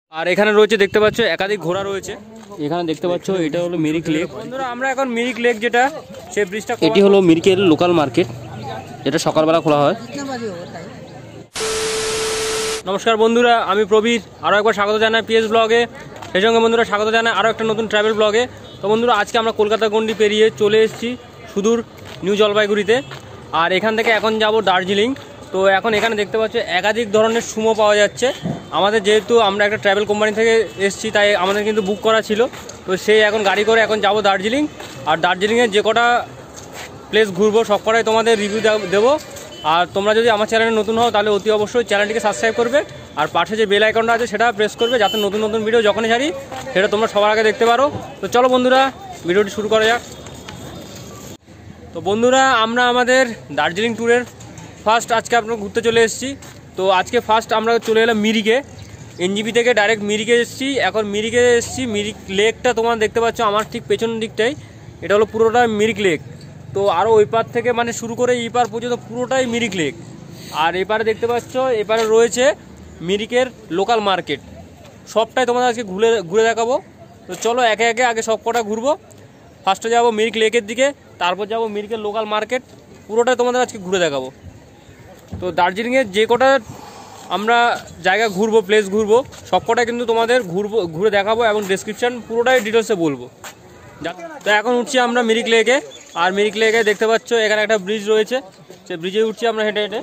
আর এখানে রয়েছে দেখতে পাচ্ছ একাধিক ঘোড়া রয়েছে। এখানে দেখতে পাচ্ছ এটা হলো মিরিক লেক। বন্ধুরা আমরা এখন মিরিক লেক যেটা সেই ব্রিজটা, এটি হলো মিরিকের লোকাল মার্কেট, যেটা সকালবেলা খোলা হয়। নমস্কার বন্ধুরা, আমি প্রবীর আরও একবার স্বাগত জানাই পিএস ব্লগে। সেই সঙ্গে বন্ধুরা স্বাগত জানাই আরও একটা নতুন ট্রাভেল ব্লগে। তো বন্ধুরা আজকে আমরা কলকাতা গণ্ডি পেরিয়ে চলে এসেছি সুদূর নিউ জলপাইগুড়িতে। আর এখান থেকে এখন যাব দার্জিলিং। তো এখন এখানে দেখতে পাচ্ছ একাধিক ধরনের সুমো পাওয়া যাচ্ছে। আমাদের যেহেতু আমরা একটা ট্রাভেল কোম্পানি থেকে এসেছি, তাই আমাদের কিন্তু বুক করা ছিল। তো সেই এখন গাড়ি করে এখন যাব দার্জিলিং। আর দার্জিলিংয়ের যে কটা প্লেস ঘুরবো সব কটাই তোমাদের রিভিউ দেবো। আর তোমরা যদি আমার চ্যানেলে নতুন হও তাহলে অতি অবশ্যই চ্যানেলটিকে সাবস্ক্রাইব করবে, আর পাশে যে বেল আইকনটা আছে সেটা প্রেস করবে, যাতে নতুন নতুন ভিডিও যখনই ছাড়ি সেটা তোমরা সবার আগে দেখতে পারো। তো চলো বন্ধুরা ভিডিওটি শুরু করা যাক। তো বন্ধুরা আমরা আমাদের দার্জিলিং ট্যুরের ফার্স্ট আজকে আমরা ঘুরতে চলে এসেছি। তো আজকে ফার্স্ট আমরা চলে এলাম মিরিকে। এনজিপি থেকে ডাইরেক্ট মিরিকে এসেছি। এখন মিরিকে এসেছি, মিরিক লেকটা তোমরা দেখতে পাচ্ছ আমার ঠিক পেছন দিকটাই, এটা হলো পুরোটা মিরিক লেক। তো আরও ওই পার থেকে মানে শুরু করে এই পার পর্যন্ত পুরোটাই মিরিক লেক। আর এপারে দেখতে পাচ্ছ এপারে রয়েছে মিরিকের লোকাল মার্কেট। সবটাই তোমাদের আজকে ঘুরে দেখাবো। তো চলো একে একে আগে সব কটা ঘুরবো। ফার্স্টে যাবো মিরিক লেকের দিকে, তারপর যাবো মিরিকের লোকাল মার্কেট। পুরোটাই তোমাদের আজকে ঘুরে দেখাবো। তো দার্জিলিংয়ের যে কটা আমরা জায়গা ঘুরবো, প্লেস ঘুরবো, সব কটাই কিন্তু তোমাদের ঘুরে দেখাবো এবং ডেসক্রিপশান পুরোটাই ডিটেলসে বলবো। তো এখন উঠছি আমরা মিরিক লেকে। আর মিরিক লেকে দেখতে পাচ্ছ এখানে একটা ব্রিজ রয়েছে, সেই ব্রিজে উঠছি আমরা হেঁটে হেঁটে।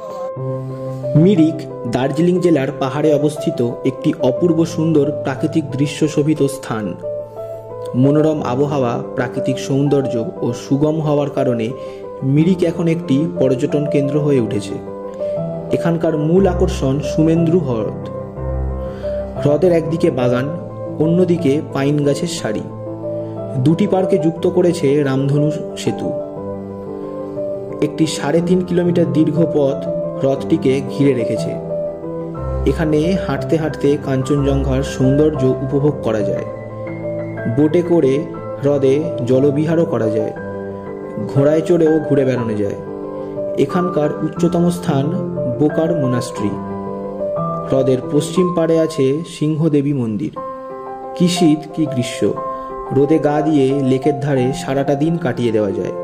মিরিক দার্জিলিং জেলার পাহাড়ে অবস্থিত একটি অপূর্ব সুন্দর প্রাকৃতিক দৃশ্য শোভিত স্থান। মনোরম আবহাওয়া, প্রাকৃতিক সৌন্দর্য ও সুগম হওয়ার কারণে মিরিক এখন একটি পর্যটন কেন্দ্র হয়ে উঠেছে। এখানকার মূল আকর্ষণ সুমেন্দ্রু হ্রদ। হ্রদের একদিকে বাগান, অন্যদিকে পাইন গাছের সারি। দুটি পার্কে যুক্ত করেছে রামধনু সেতু। একটি 3.5 কিলোমিটার দীর্ঘ পথ হ্রদটিকে ঘিরে রেখেছে। এখানে হাঁটতে হাঁটতে কাঞ্চনজঙ্ঘার সৌন্দর্য উপভোগ করা যায়। বোটে করে হ্রদে জলবিহারও করা যায়। ঘোড়ায় চড়েও ঘুরে বেড়ানো যায়। এখানকার উচ্চতম স্থান বোকার মোনাস্ট্রি। হ্রদের পশ্চিম পাড়ে আছে সিংহদেবী মন্দির। কি শীত কি গ্রীষ্ম, রোদে গা দিয়ে লেকের ধারে সারাটা দিন কাটিয়ে দেওয়া যায়।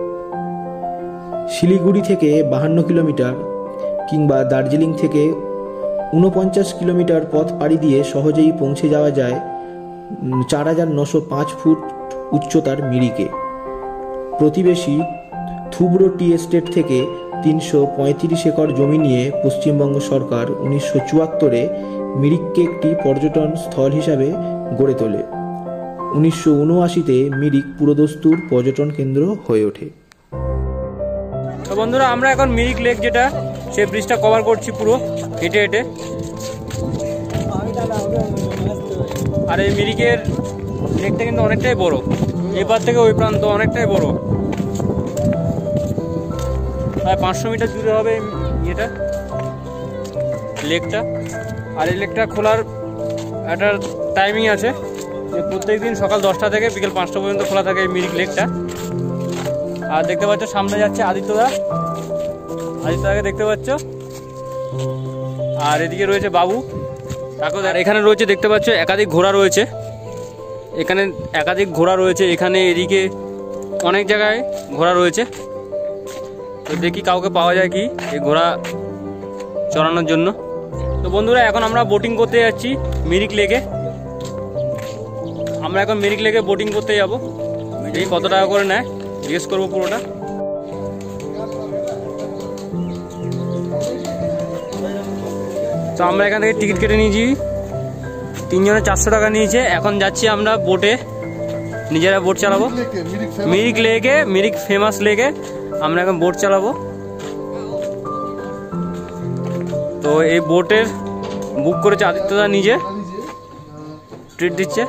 শিলিগুড়ি থেকে 52 কিলোমিটার কিংবা দার্জিলিং থেকে 49 কিলোমিটার পথ পাড়ি দিয়ে সহজেই পৌঁছে যাওয়া যায় 4905 ফুট উচ্চতার মিরিকে। প্রতিবেশী থুবড়ো টি এস্টেট থেকে 335 একর জমি নিয়ে পশ্চিমবঙ্গ সরকার 1974-এ মিরিককে একটি পর্যটন স্থল হিসাবে গড়ে তোলে। 1979-তে মিরিক পুরোদস্তুর পর্যটন কেন্দ্র হয়ে ওঠে। তো বন্ধুরা আমরা এখন মিরিক লেক যেটা সেই ব্রিজটা কভার করছি পুরো হেঁটে হেঁটে। আর এই মিরিকের লেকটা কিন্তু অনেকটাই বড়, এপার থেকে ওই প্রান্ত অনেকটাই বড়, প্রায় 500 মিটার দূরে হবে এটা লেকটা। আর এই লেকটা খোলার একটা টাইমিং আছে, যে প্রত্যেক দিন সকাল 10টা থেকে বিকেল 5টা পর্যন্ত খোলা থাকে এই মিরিক লেকটা। আর দেখতে পাচ্ছ সামনে যাচ্ছে আদিত্যদাকে দেখতে পাচ্ছ। আর এদিকে রয়েছে বাবু কাকু। আর এখানে রয়েছে দেখতে পাচ্ছ একাধিক ঘোড়া রয়েছে। এখানে এদিকে অনেক জায়গায় ঘোড়া রয়েছে। তো দেখি কাউকে পাওয়া যায় কি এই ঘোড়া চড়ানোর জন্য। তো বন্ধুরা এখন আমরা বোটিং করতে যাচ্ছি মিরিক লেকে। আমরা এখন মিরিক লেকে বোটিং করতে যাব। দেখি কত টাকা করে নেয়, জিজ্ঞেস করবো পুরোটা। তো আমরা এখান থেকে টিকিট কেটে নিয়েছি, 3 জনের 400 টাকা নিয়েছে। এখন যাচ্ছি আমরা বোটে, নিজেরা বোট চালাবো মিরিক লেকে, মিরিক ফেমাস লেকে আমরা এখন বোট চালাবো। তো এই বোটের বুক করেছে আদিত্যদা, নিজে ট্রিট দিচ্ছে।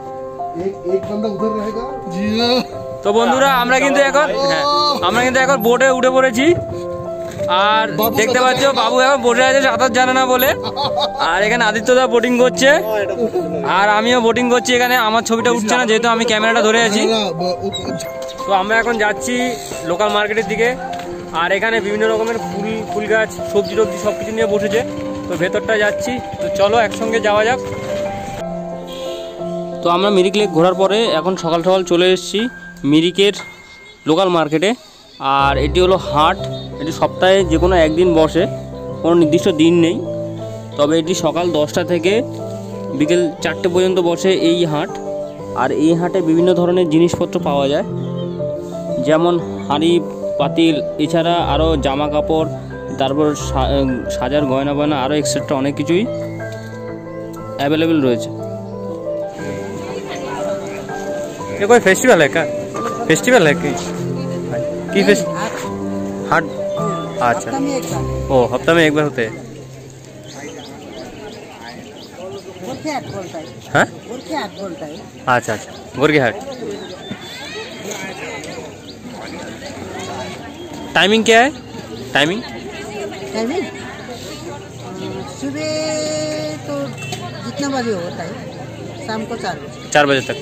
তো বন্ধুরা আমরা কিন্তু এখন বোটে উঠে পড়েছি। আর দেখতে পাচ্ছ বাবু এখন বোটে আছে, সাঁতার জানে না বলে। আর এখানে আদিত্যদা বোটিং করছে, আর আমিও বোটিং করছি। এখানে আমার ছবিটা উঠছে না যেহেতু আমি ক্যামেরাটা ধরে আছি। তো আমরা এখন যাচ্ছি লোকাল মার্কেটের দিকে। আর এখানে বিভিন্ন রকমের ফুল গাছ, সবজি টবজি সব কিছু নিয়ে বসেছে। তো ভেতরটা যাচ্ছি। তো চলো একসঙ্গে যাওয়া যাক। তো আমরা মিরিক লেক ঘোরার পরে এখন সকাল সকাল চলে এসেছি মিরিকের লোকাল মার্কেটে। আর এটি হলো হাট, এটি সপ্তাহে যে কোনো একদিন বসে, কোনো নির্দিষ্ট দিন নেই। তবে এটি সকাল 10টা থেকে বিকেল 4টে পর্যন্ত বসে এই হাট। আর এই হাটে বিভিন্ন ধরনের জিনিসপত্র পাওয়া যায়, যেমন হাঁড়ি পাতিল, এছাড়া আরও জামা কাপড়, তারপর সাজার গয়না বয়না, আরও এক্সেট্রা অনেক কিছুই अवेलेबल রয়েছে। ये कोई फेस्टिवल है क्या? फेस्टिवल है कि हाट? अच्छा, ओ हफ्ता में एक बार होते हैं। हाँ, अच्छा अच्छा, गोरखे हाट। टाइमिंग क्या है? टाइमिंग सुबह तो जितना बजे होता है, शाम को 4 बजे तक।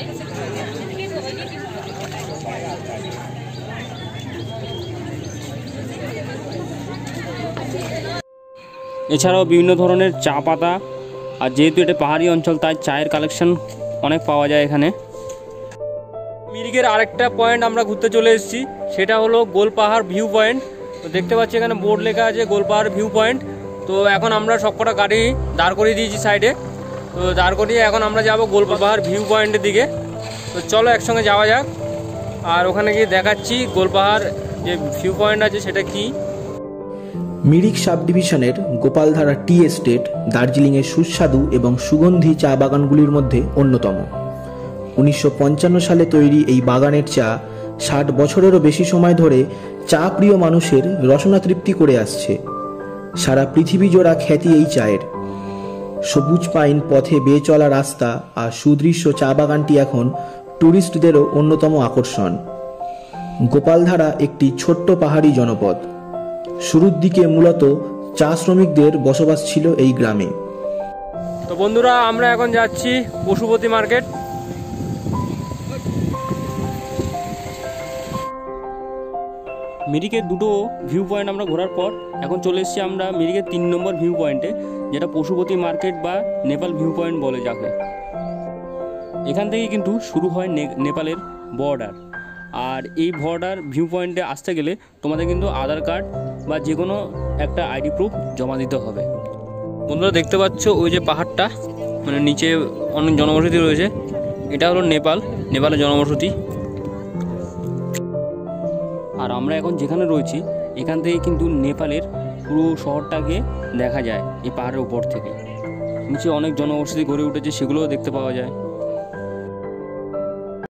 এছাড়াও বিভিন্ন ধরনের চা পাতা, আর যেহেতু এটা পাহাড়ি অঞ্চল তাই চায়ের কালেকশন অনেক পাওয়া যায় এখানে। মিরিকের আরেকটা পয়েন্ট আমরা ঘুরতে চলে এসেছি, সেটা হলো গোলপাহাড় ভিউ পয়েন্ট। তো দেখতে পাচ্ছি এখানে বোর্ড লেখা আছে গোলপাহাড় ভিউ পয়েন্ট। তো এখন আমরা সবকটা গাড়ি দাঁড় করিয়ে দিয়েছি সাইডে। তো দাঁড় করিয়ে এখন আমরা যাব গোলপাহাড় ভিউ পয়েন্টের দিকে। তো চলো একসঙ্গে যাওয়া যাক, আর ওখানে গিয়ে দেখাচ্ছি গোলপাহাড় যে ভিউ পয়েন্ট আছে সেটা কি। মিরিক সাব ডিভিশনের গোপালধারা টি এস্টেট দার্জিলিংয়ের সুস্বাদু এবং সুগন্ধি চা বাগানগুলির মধ্যে অন্যতম। 1955 সালে তৈরি এই বাগানের চা 60 বছরেরও বেশি সময় ধরে চা প্রিয় মানুষের রসনা তৃপ্তি করে আসছে। সারা পৃথিবী জোড়া খ্যাতি এই চায়ের। সবুজ পাইন পথে বেয়ে চলা রাস্তা আর সুদৃশ্য চা বাগানটি এখন ট্যুরিস্টদেরও অন্যতম আকর্ষণ। গোপালধারা একটি ছোট্ট পাহাড়ি জনপদ। শুরুর দিকে মূলত চা শ্রমিকদের বসবাস ছিল এই গ্রামে। তো বন্ধুরা, আমরা এখন যাচ্ছি পশুপতি মার্কেট। মিরিকের দুটো ভিউ পয়েন্ট আমরা ঘোরার পর এখন চলে এসেছি আমরা মিরিকের 3 নম্বর ভিউ পয়েন্টে, যেটা পশুপতি মার্কেট বা নেপাল ভিউ পয়েন্ট বলে যাকে। এখান থেকে কিন্তু শুরু হয় নেপালের বর্ডার। আর এই বর্ডার ভিউ পয়েন্টে আসতে গেলে তোমাদের কিন্তু আধার কার্ড বা যে কোনো একটা আইডি প্রুফ জমা দিতে হবে। বন্ধুরা দেখতে পাচ্ছ ওই যে পাহাড়টা, মানে নিচে অনেক জনবসতি রয়েছে, এটা হলো নেপালের জনবসতি। আর আমরা এখন যেখানে রয়েছি এখান থেকে কিন্তু নেপালের পুরো শহরটাকে দেখা যায় এই পাহাড়ের উপর থেকে। নিচে অনেক জনবসতি গড়ে উঠেছে, সেগুলোও দেখতে পাওয়া যায়।